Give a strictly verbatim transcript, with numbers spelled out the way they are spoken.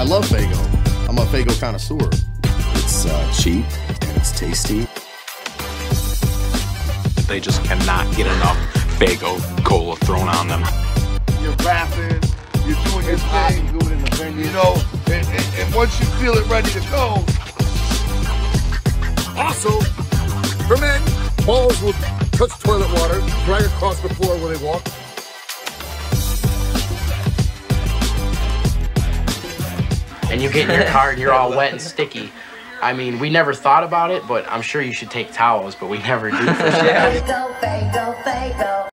I love Faygo. I'm a Faygo connoisseur. It's uh, cheap, it's tasty. They just cannot get enough Faygo cola thrown on them. You're rapping, you're doing your thing, do it in the venue. you know, and, and, and once you feel it ready to go. Also, for men, balls will touch toilet water, drag across the floor when they walk. And you get in your car and you're all wet and sticky. I mean, we never thought about it, but I'm sure you should take towels, but we never do for sure. Faygo, Faygo, Faygo.